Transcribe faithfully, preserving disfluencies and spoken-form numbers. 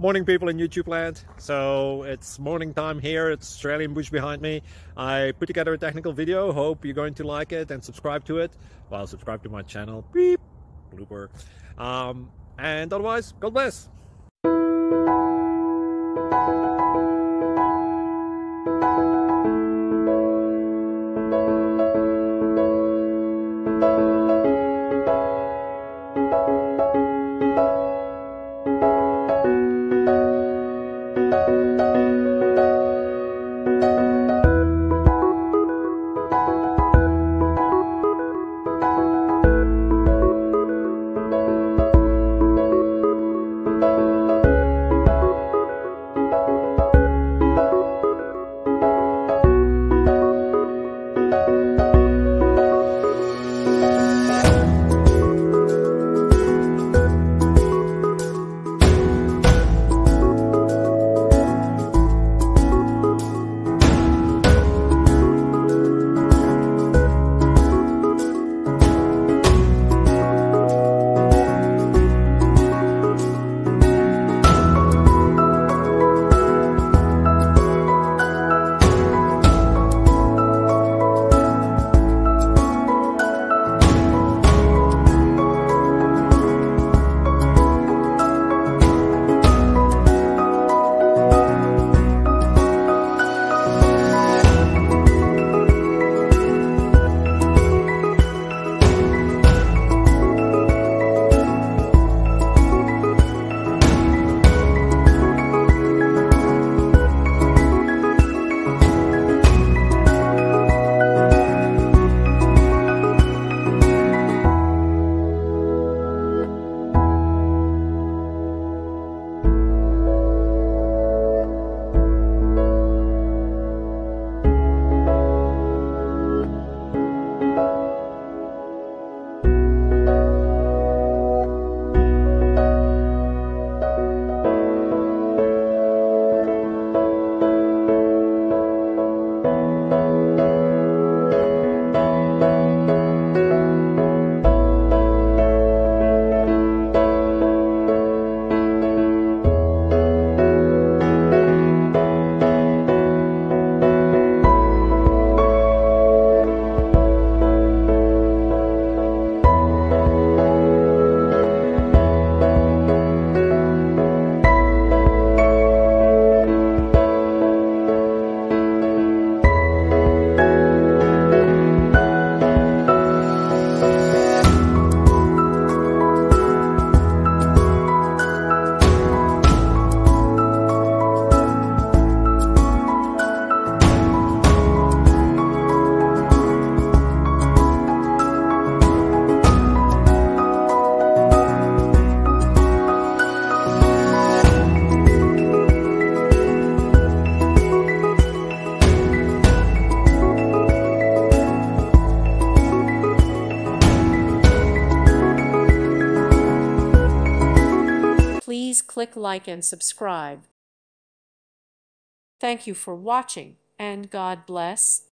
Morning, people in YouTube land. So it's morning time here. It's Australian bush behind me. I put together a technical video. Hope you're going to like it and subscribe to it. Well, subscribe to my channel. Beep. Blooper. Um, and otherwise, God bless. Please click like and subscribe. Thank you for watching, and God bless.